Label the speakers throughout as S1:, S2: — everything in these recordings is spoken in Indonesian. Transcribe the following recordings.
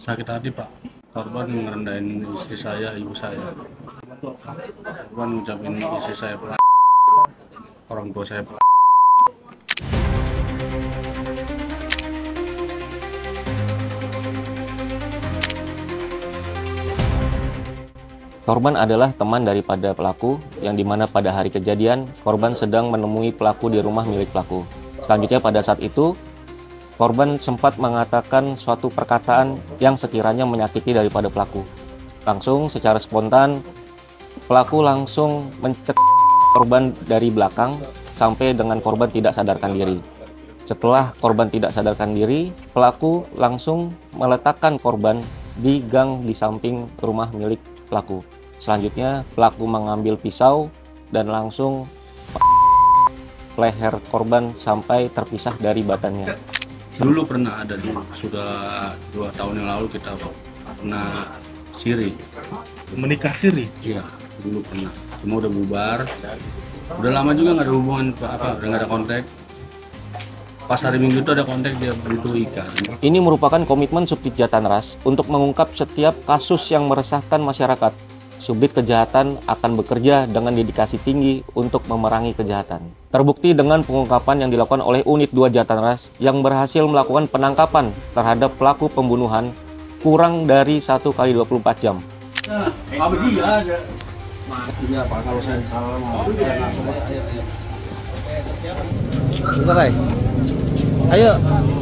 S1: Sakit hati Pak, korban ngerendahin istri saya, ibu saya. Korban ngucapin istri saya pelak, orang tua saya pelak.
S2: Korban adalah teman daripada pelaku, yang dimana pada hari kejadian, korban sedang menemui pelaku di rumah milik pelaku. Selanjutnya pada saat itu, korban sempat mengatakan suatu perkataan yang sekiranya menyakiti daripada pelaku. Langsung secara spontan, pelaku langsung mencekik korban dari belakang sampai dengan korban tidak sadarkan diri. Setelah korban tidak sadarkan diri, pelaku langsung meletakkan korban di gang di samping rumah milik pelaku. Selanjutnya pelaku mengambil pisau dan langsung leher korban sampai terpisah dari badannya.
S1: Dulu pernah ada sudah 2 tahun yang lalu kita pernah siri.
S3: Menikah siri?
S1: Iya, dulu pernah. Cuma udah bubar. Udah lama juga nggak ada hubungan udah nggak ada kontak. Pas hari Minggu itu ada kontak, dia butuh ikan.
S2: Ini merupakan komitmen Subdit Jatanras untuk mengungkap setiap kasus yang meresahkan masyarakat. Subdit Kejahatan akan bekerja dengan dedikasi tinggi untuk memerangi kejahatan. Terbukti dengan pengungkapan yang dilakukan oleh Unit 2 Jatanras yang berhasil melakukan penangkapan terhadap pelaku pembunuhan kurang dari 1 kali 24 jam.
S4: Ayo.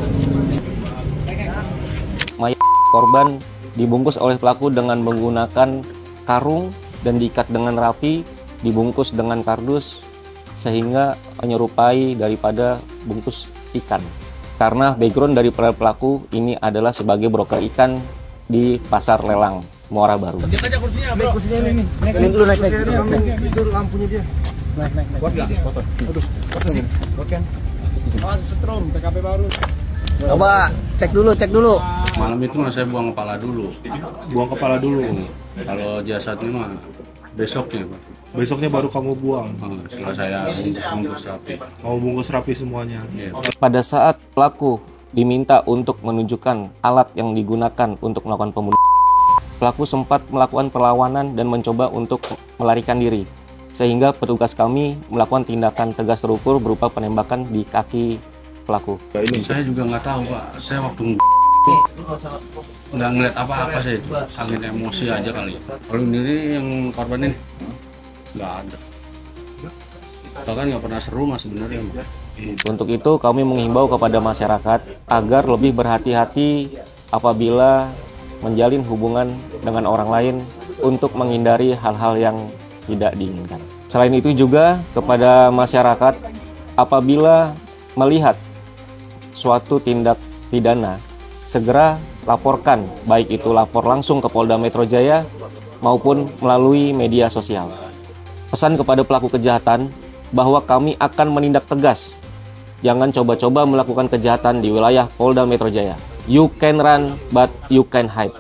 S2: Mayat korban dibungkus oleh pelaku dengan menggunakan karung dan diikat dengan rapi, dibungkus dengan kardus sehingga menyerupai daripada bungkus ikan. Karena background dari pelaku ini adalah sebagai broker ikan di pasar lelang Muara Baru.
S4: Naik kursinya ini. Naik dulu, naik. Itu lampunya dia. Naik. Kuat enggak? Foto. Aduh, kuat kan? Awas setrum, TKP baru.
S5: Coba cek dulu.
S1: Malam itu saya buang kepala dulu.
S3: Buang kepala dulu.
S1: Kalau jasadnya mah besoknya Pak.
S3: Besoknya baru kamu buang.
S1: Setelah saya bungkus rapi.
S3: Kamu bungkus rapi semuanya.
S1: Iya.
S2: Pada saat pelaku diminta untuk menunjukkan alat yang digunakan untuk melakukan pembunuhan, pelaku sempat melakukan perlawanan dan mencoba untuk melarikan diri. Sehingga petugas kami melakukan tindakan tegas terukur berupa penembakan di kaki pelaku.
S1: Saya juga nggak tahu Pak. Saya waktu nggak ngeliat apa-apa saya itu. Saking emosi aja kali. Kalau ini yang korban ini nggak ada. Bahkan nggak pernah seru mas sebenarnya.
S2: Untuk itu kami menghimbau kepada masyarakat agar lebih berhati-hati apabila menjalin hubungan dengan orang lain untuk menghindari hal-hal yang tidak diinginkan. Selain itu juga kepada masyarakat apabila melihat suatu tindak pidana, segera laporkan, baik itu lapor langsung ke Polda Metro Jaya maupun melalui media sosial. Pesan kepada pelaku kejahatan bahwa kami akan menindak tegas. Jangan coba-coba melakukan kejahatan di wilayah Polda Metro Jaya. You can run, but you can hide.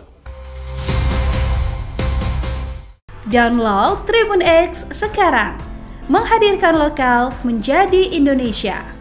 S6: Download Tribun X sekarang, menghadirkan lokal menjadi Indonesia.